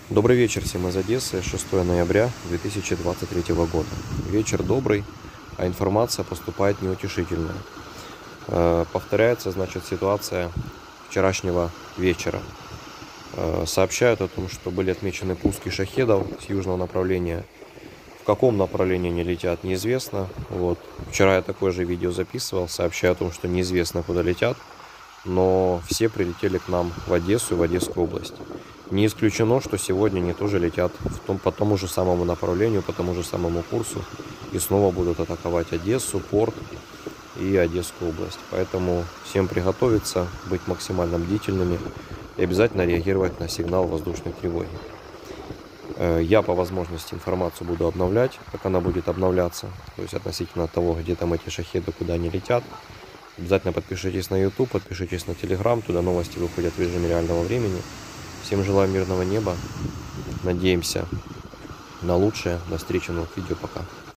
Добрый вечер всем из Одессы, 6 ноября 2023 года. Вечер добрый, а информация поступает неутешительная. Повторяется, значит, ситуация вчерашнего вечера. Сообщают о том, что были отмечены пуски шахедов с южного направления. В каком направлении они летят, неизвестно. Вот. Вчера я такое же видео записывал, сообщая о том, что неизвестно, куда летят. Но все прилетели к нам в Одессу и в Одесскую область. Не исключено, что сегодня они тоже летят по тому же самому направлению, по тому же самому курсу и снова будут атаковать Одессу, порт и Одесскую область. Поэтому всем приготовиться, быть максимально бдительными и обязательно реагировать на сигнал воздушной тревоги. Я по возможности информацию буду обновлять, как она будет обновляться, то есть относительно того, где там эти шахеды, куда они летят. Обязательно подпишитесь на YouTube, подпишитесь на Telegram, туда новости выходят в режиме реального времени. Всем желаю мирного неба, надеемся на лучшее. До встречи в новых видео, пока.